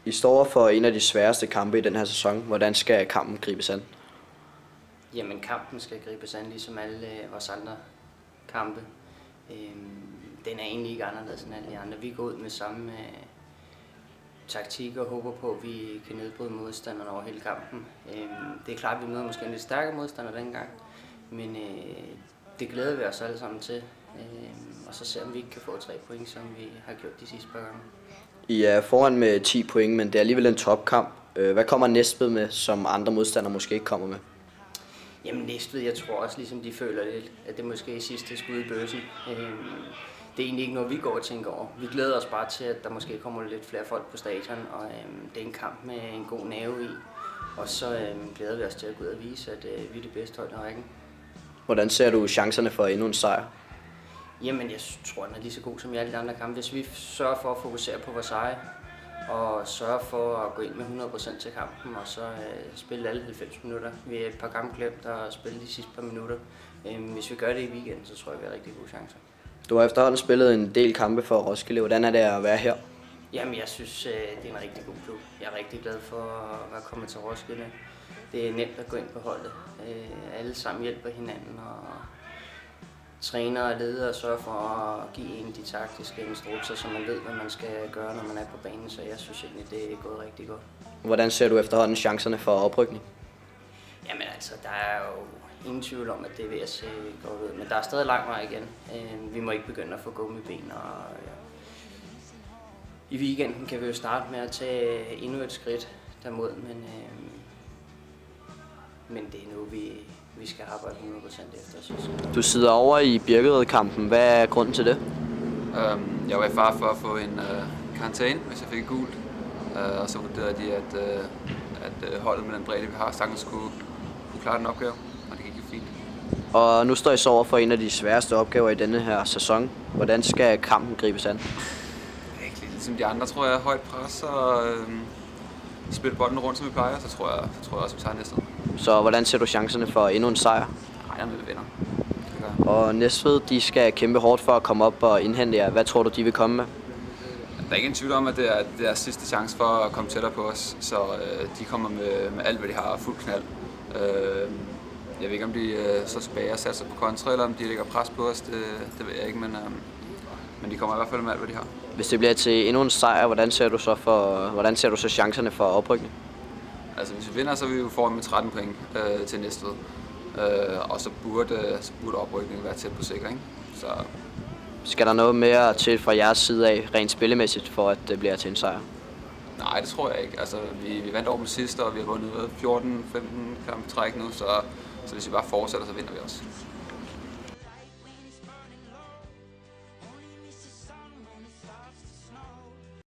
I står for en af de sværeste kampe i den her sæson. Hvordan skal kampen gribes an? Jamen, kampen skal gribes an ligesom alle vores andre kampe. Den er egentlig ikke anderledes end alle de andre. Vi går ud med samme taktik og håber på, at vi kan nedbryde modstanderne over hele kampen. Det er klart, at vi møder måske en lidt stærkere modstander dengang, men det glæder vi os alle sammen til. Og så ser vi, om vi ikke kan få 3 point, som vi har gjort de sidste par gange. I er foran med 10 point, men det er alligevel en topkamp. Hvad kommer Næstved med, som andre modstandere måske ikke kommer med? Jamen Næstved, jeg tror også, ligesom de føler lidt, at det måske er sidste skud i bøssen. Det er egentlig ikke noget, vi går og tænker over. Vi glæder os bare til, at der måske kommer lidt flere folk på stadion, og det er en kamp med en god nerve i. Og så glæder vi os til at gå ud og vise, at vi er det bedste hold i rækken. Hvordan ser du chancerne for endnu en sejr? Jamen, jeg tror, den er lige så god som i alle de andre kampe. Hvis vi sørger for at fokusere på vores eje, og sørger for at gå ind med 100% til kampen, og så spille alle 90 minutter. Vi har et par gange glemt at spille de sidste par minutter. Hvis vi gør det i weekenden, så tror jeg, vi har rigtig gode chancer. Du har efterhånden spillet en del kampe for Roskilde. Hvordan er det at være her? Jamen, jeg synes, det er en rigtig god klub. Jeg er rigtig glad for at være kommet til Roskilde. Det er nemt at gå ind på holdet. Alle sammen hjælper hinanden, og træner og ledere sørger for at give en de taktiske instrukser, så man ved, hvad man skal gøre, når man er på banen. Så jeg synes egentlig, det er gået rigtig godt. Hvordan ser du efterhånden chancerne for oprykning? Jamen altså, der er jo ingen tvivl om, at det er ved at se godt ud. Men der er stadig lang vej igen. Vi må ikke begynde at få gummibén. Og i weekenden kan vi jo starte med at tage endnu et skridt dermod, men det er nu, vi skal arbejde 100% efter, synes jeg. Du sidder over i Birkerød-kampen. Hvad er grunden til det? Jeg var i fare for at få en karantæne, hvis jeg fik et gult. Og så vurderede de, at holdet med den bredde, vi har, sagtens kunne klare den opgave, og det gik jo fint. Og nu står I så over for en af de sværeste opgaver i denne her sæson. Hvordan skal kampen gribes an? Ikke ligesom de andre, tror jeg. Højt pres og spille bolden rundt, som vi plejer, så tror jeg også, vi tager næste. Så hvordan ser du chancerne for endnu en sejr? Nej, jeg vil vinde. Og Næstved, de skal kæmpe hårdt for at komme op og indhente jer. Hvad tror du, de vil komme med? Der er ikke en tvivl om, at det er deres sidste chance for at komme tættere på os, så de kommer med alt, hvad de har, fuld knald. Jeg ved ikke, om de så tilbage og satser på kontra, eller om de lægger pres på os, det ved jeg ikke, men de kommer i hvert fald med alt, hvad de har. Hvis det bliver til endnu en sejr, hvordan ser du så chancerne for oprykning? Altså hvis vi vinder, så er vi jo foran med 13 point til Næstved. Og så burde oprykningen være tæt på sikring. Så skal der noget mere til fra jeres side af, rent spillemæssigt, for at det bliver til en sejr? Nej, det tror jeg ikke. Altså, vi vandt over dem sidste, og vi har vundet 14-15 kampe træk nu, så hvis vi bare fortsætter, så vinder vi også.